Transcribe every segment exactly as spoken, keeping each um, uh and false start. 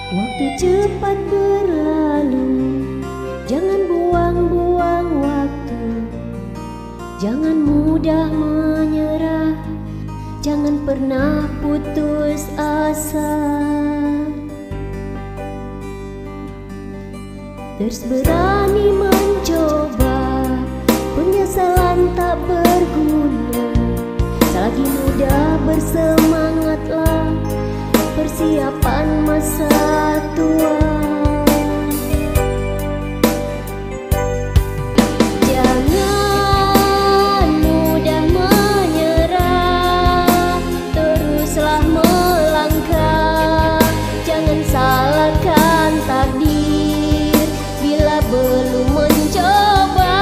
Waktu cepat berlalu, jangan buang-buang waktu. Jangan mudah menyerah, jangan pernah putus asa. Terus berani mencoba, penyesalan tak berguna. Selagi muda bersemangatlah, persiapan masa tua. Jangan mudah menyerah, teruslah melangkah. Jangan salahkan takdir bila belum mencoba.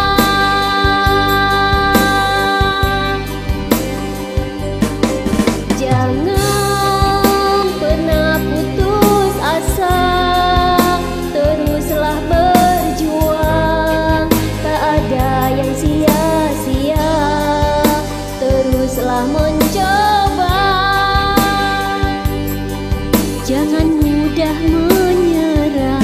Jangan pernah putus asa, teruslah berjuang. Tak ada yang sia-sia, teruslah mencoba. Jangan mudah menyerah.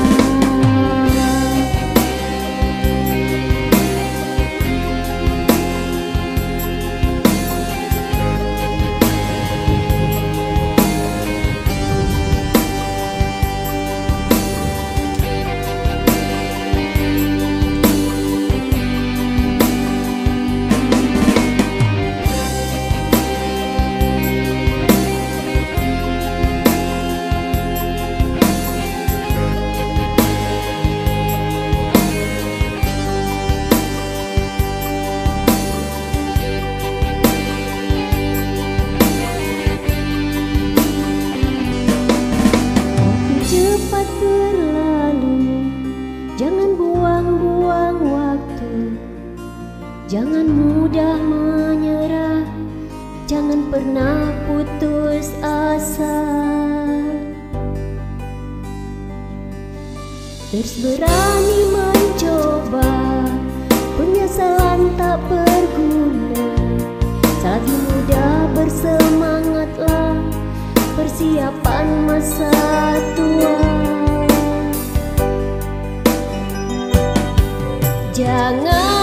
Cepat berlalu, jangan buang-buang waktu. Jangan mudah menyerah, jangan pernah putus asa. Terus berani mencoba, penyesalan tak berguna. Selagi muda bersemangatlah, persiapan masa tua. Jangan